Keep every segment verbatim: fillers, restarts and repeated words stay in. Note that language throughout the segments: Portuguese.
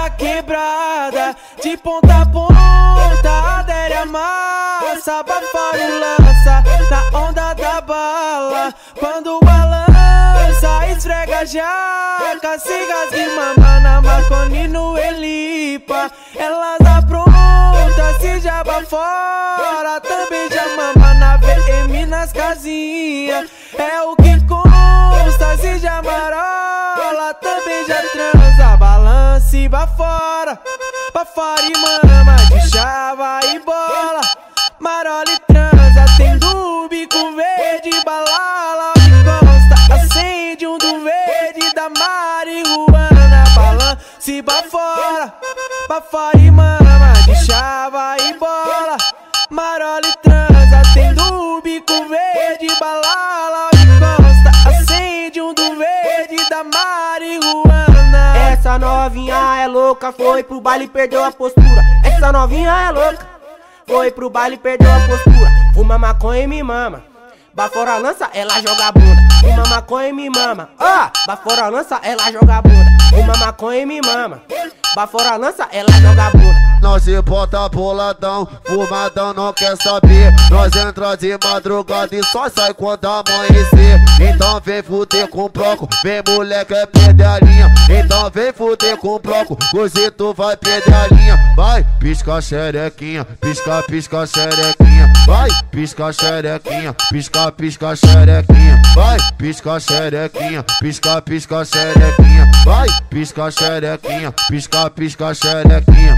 da quebrada, de ponta a ponta, adere a massa, bafora e lança, na onda da bala. Quando balança, esfrega a jaca, se rasga e mama na Marconi no Elipa. Elas apronta, se jaba fora, também já mama na V M nas casinhas. É o que consta, se já marola, também já transa. Balance e bafora, bafora e mama, de chava e bola. Marola e transa, tem do bico verde, balala me consta. Acende um do verde da marihuana. Balance e bafora, bafora e mama, de chava e bola. Marola e transa, tem do bico verde, balala me consta. Acende um do verde da marihuana. Essa novinha é louca, foi pro baile e perdeu a postura. Essa novinha é louca, foi pro baile e perdeu a postura. Fuma maconha e me mama, bafora a lança, ela joga a bunda. Fuma maconha e me mama, ó, bafora a lança, ela joga a bunda. Fuma maconha e me mama, bafora a lança, ela joga a bunda. Nós se bota boladão, fumadão não quer saber. Nós entra de madrugada e só sai quando amanhecer. Então vem fuder com bloco, vem moleque é perder a linha. Então vem fuder com bloco, hoje tu vai perder a linha. Vai, pisca xerequinha, pisca, pisca xerequinha. Vai, pisca xerequinha, pisca, pisca xerequinha. Vai, pisca xerequinha, pisca, pisca xerequinha. Vai, pisca xerequinha, pisca, pisca xerequinha.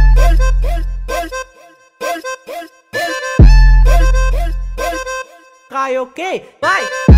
Caiu quem? Vai!